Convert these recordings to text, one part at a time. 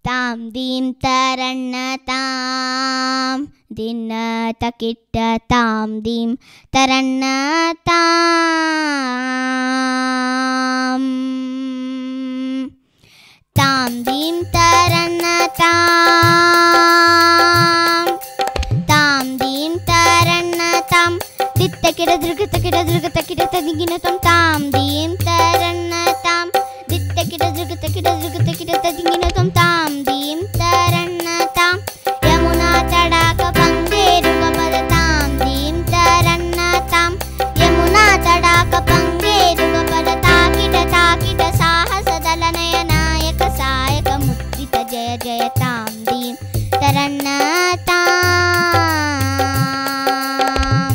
ताम दीम तरन्न ताम दिन तकिट ताम दीम तरन्न ताम ताम दीम तरन्न ताम दीम तरन्न ताम दित्तकिट दृगतकिट दृगतकिट तदिगिन ताम दीम तरन्न ताम दित्तकिट दृगतकिट दृगतकिट तदिगिन ताम दीम तरन्न ताम यमुना तडाक पंगेरुग पद ताम दीम तरन्न ताम यमुना तडाक पंगेरुग पद ताकिट ताकिट साहस दल नयनायक सायक मुद्रित जय जय ताम दीम तरन्न ताम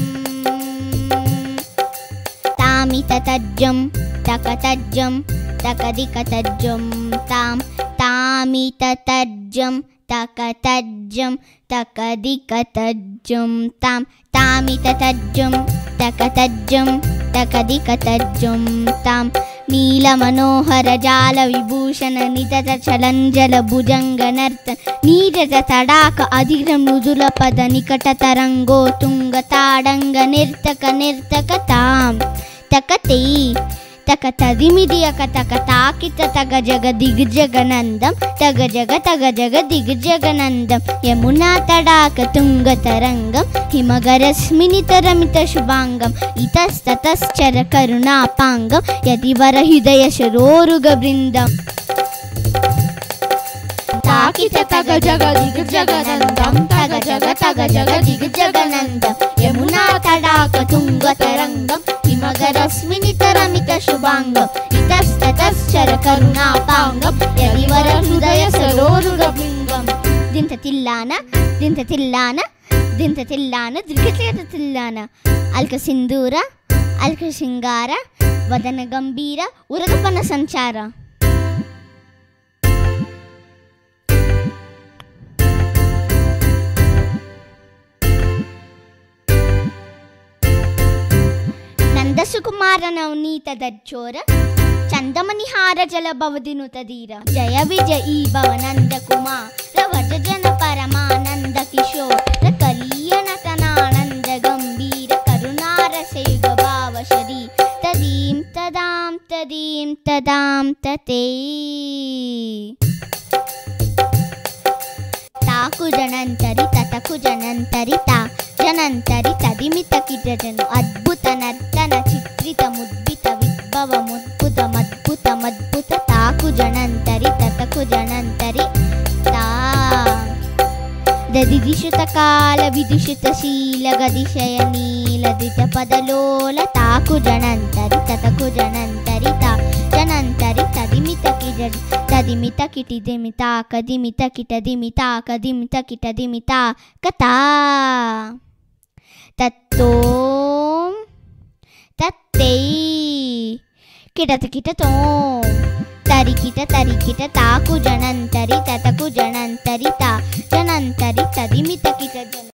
तामित तज्जम तकतज्जम तकदिकतज्जम ताम तामित तज्जम तकतज्जम तकदिकतज्जम ताम तामित तज्जम तकतज्जम तकदिकतज्जम ताम नील मनोहर जाल विभूषण नितत चलंजल भुजंग नर्तन नीरज तडाक अधीर मृदुल पद निकट तरंगो तुंग ताडंग निर्तक निर्तक ताम तकते तक तदिमिदि अक तक ताकित तग जग दिग्जगनंदम तग जग दिग्जगनंदम यमुना तडाक तुंग तरंगम हिमगरस्मिनित रमित शुभांगम इतस्ततश्चर करुणापांगम यदिवर हृदय शरोरुग बृंदम ताकित तग जग दिग्जगनंदम तग जग दिग्जगनंदम यमुना तडाक तुंग तरंगम हिमगरस्मिनित रमित शुभांगम इतस्ततश्चर करुणापांगम यदिवर हृदय सरोरुग बृंदम दिंत तिल्लान दृघ्यत तिल्लान अल्क सिंदूर अल्क श्रृंगार वदन गंभीर उरगपन संचार सुकुमार नवनीत दज्जोर चंदमनिहार जल भवदिनुत धीर जय विजयी भव नंद कुमार वज जन परमानंद किशोर कलीय नटनानंद गंभीर करुणार सेग भाव शरी तदीम तदाम तते ताकु जनंतरि ततकु जनंतरि ता जनंतरि तदिमित किटजनु अद्भुत नर्तन चित्रित मुद्भित विद्भव मुद्भुत मद्भुत मद्भुत ताकु जनंतरि ततकु जनंतरि ता ददिदिशुत काल विदुषित शील गदिशय नील दित पदलोल ताकु जनंतरि ततकु जनंतरि ता जनंतरि तदिमित किटज तदिमित किटिदिमिता कदिमित किटदिमिता कदिमित किटदिमिता कता तत्तोम तत्ते किटत किटतोम तरिकिट ताकु जनंतरि ततकु जनंतरि ता जनंतरि तदिमित किट